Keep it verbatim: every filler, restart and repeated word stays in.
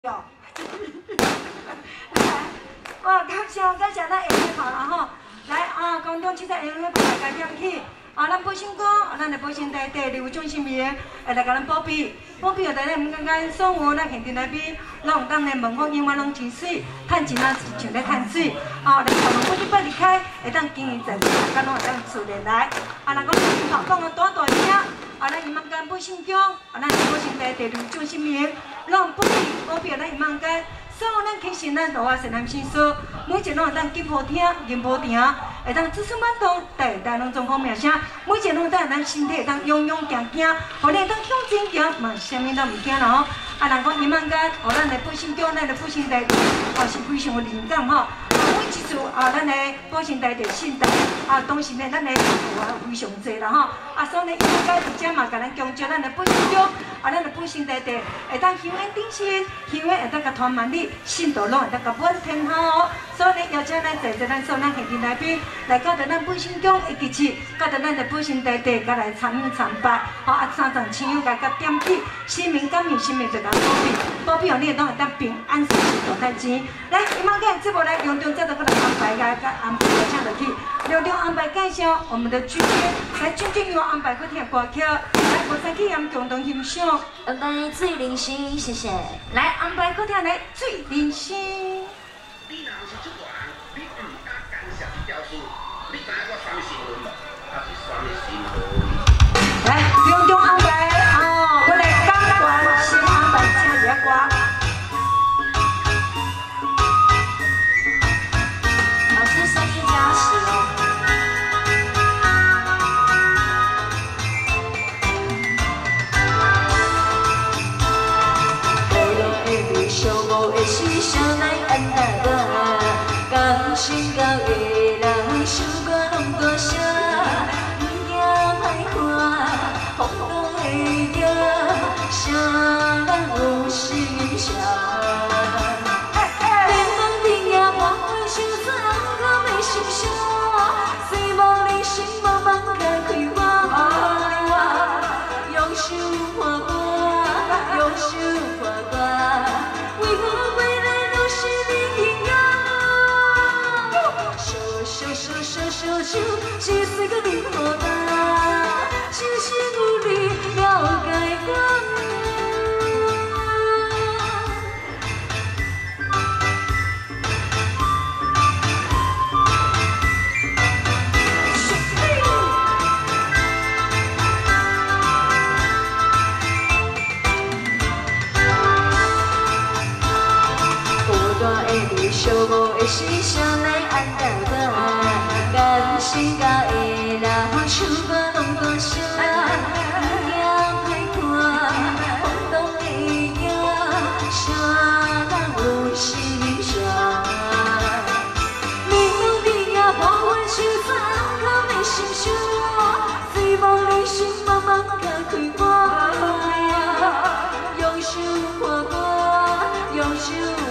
哟，哇，感谢感谢咱下日跑啦吼，来啊，公众七十下日跑大家点起，啊，咱保险哥，啊，咱的保险台第二有种心面，会来甲咱保庇，保庇后台咱毋感觉所有咱现场来宾，拢有当来问讲永远拢真水，趁钱啊像咧趁水，啊，来可能不一摆离开，会当经营在大家拢会当自然来，啊，若讲头讲个大大声。 啊，咱姨妈间保险奖，啊，咱保险台第二种姓名，拢保庇保庇咱姨妈间，所有咱其实咱大华神南先生，每一个拢会当吉普听、银普听，会当子孙满堂，带带拢状况名声，每一个拢当咱身体会当勇勇行行，互你会当向前行，嘛啥物都毋惊啦吼。啊，人讲姨妈间，互咱的保险奖，咱的保险台，哦是非常有灵感吼。 每一次啊，咱的保险台的信贷啊，当时呢，咱的客户啊非常多啦吼。啊，所以呢，伊应该伫遮嘛，甲咱强调咱的保险奖，啊，咱的保险台的会当香烟顶新，香烟会当甲传万里，信道拢会当甲满天下哦。所以呢，邀请咱在座咱所有咱现场来宾来到着咱保险奖的基地，到着咱的保险台地，甲来参与参拜，好啊，三层亲友甲甲点起，心明感应，心明就甲保庇，保庇互你拢会当平安顺利大太钱。来，伊妈个节目来隆重。 再都给他安排个，甲安排个请落去，隆重安排介绍我们的军军，来军军有安排去听歌曲，来无三去咱共同欣赏。 安排最灵心，谢谢。 来安排去听来最灵心。 你若是出大人，你唔敢干涉这条事，你知我伤心份，还是伤的心份？ 来，隆重安排哦，我来刚完先安排请一个歌。 心高的人，想过拢大声，不惊歹看，风浪会摇，谁人有心伤？天荒地野，莫会想怎可袂心伤，希望你心茫茫解开我，用手看我，用手看我，为何归来都是你影子？ 小小小小手，一岁个你好大，真心有你了解我。孤单的你，寂寞的心，谁来安慰我？ 甘心甲的人，手歌拢大声，不惊歹看，风浪会摇，谁人有心伤？面目地也无阮手怎可袂心伤？希望你心茫茫解开我，用手看我，用手。